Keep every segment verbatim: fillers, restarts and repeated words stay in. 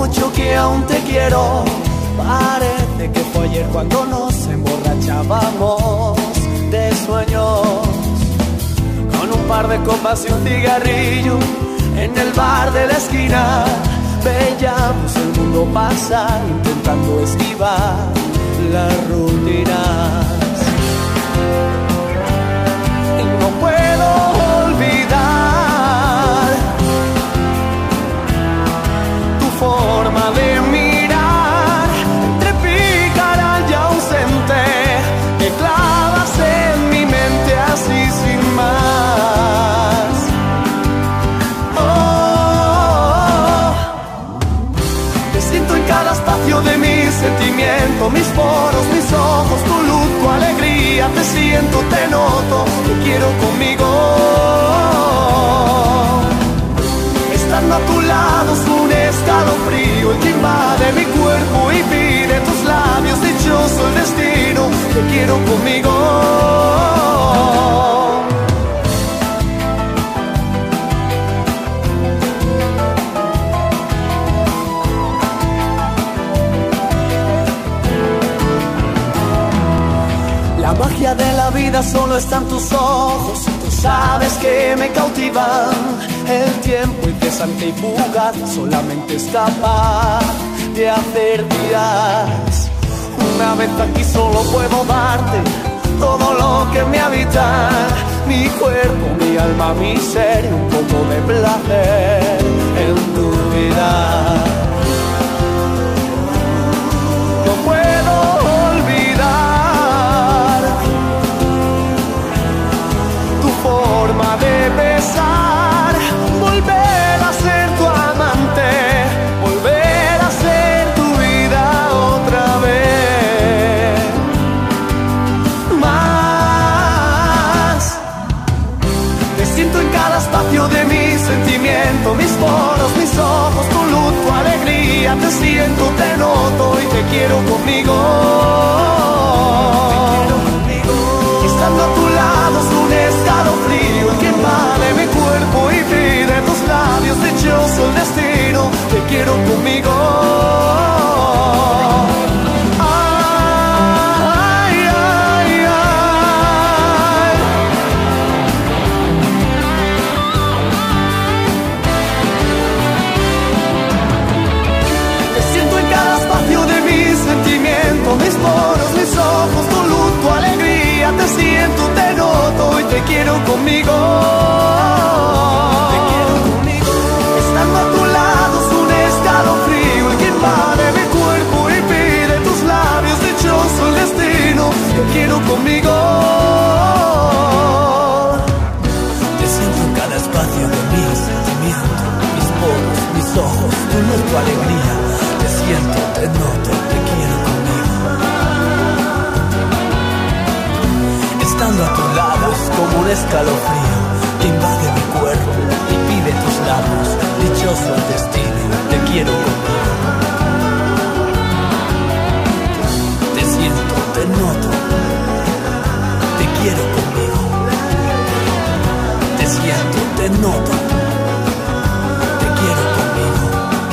mucho que aún te quiero. Parece que fue ayer cuando nos emborrachábamos de sueños, con un par de copas y un cigarrillo en el bar de la esquina. Veíamos el mundo pasar intentando esquivar las rutinas. Y no puedo olvidar tu forma de mirar, entre pícara y ausente, que clavas en mi mente así sin más. Oh, te siento en cada espacio de mi sentimiento, mis poros, mis ojos, tu luz, tu alegría. Te siento, te noto, te quiero conmigo. Estando a tu lado es un escalofrío el que invade mi cuerpo y pide tus labios. Dichoso el destino, te quiero conmigo. La magia de la vida solo está en tus ojos. Tú sabes que me cautivan. El tiempo incesante y fugaz solamente es capaz de hacer días. Una vez aquí solo puedo darte todo lo que me habita, mi cuerpo, mi alma, mi ser, y un poco de placer en tu vida. No puedo olvidar tu forma de besar, volver a ser tu amante, volver a ser tu vida otra vez. Más, te siento en cada espacio de mi sentimiento, mis poros, mis ojos, tu luz, tu alegría. Te siento, te noto y te quiero conmigo. Estando a tu lado es un escalofrío el que invade mi cuerpo y pide tus labios. Dichoso el destino, te quiero conmigo. Ay, ay, ay. Te siento en cada espacio de mi sentimiento, mis poros, mis ojos, tu luz, tu alegría. Te siento, te noto y te quiero conmigo. Te quiero conmigo. Estando a tu lado es un escalofrío el que invade mi cuerpo y pide tus labios. Dichoso el destino, te quiero conmigo. Te siento en cada espacio de mi sentimiento, mis poros, mis ojos, tu luz, tu alegría. Te siento, te noto, te quiero conmigo. Estando a tu lado es como un escalofrío que invade mi cuerpo y pide tus labios. Dichoso el destino, te quiero conmigo. Te siento, te noto, te quiero conmigo. Te siento, te noto, te quiero conmigo.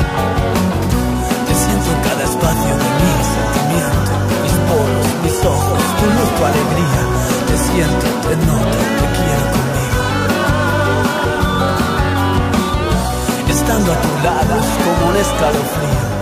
Te siento en cada espacio de mi sentimiento, mis poros, mis ojos, tu luz, tu alegría. Te siento, te noto, te quiero conmigo. Estando a tu lado es como un escalofrío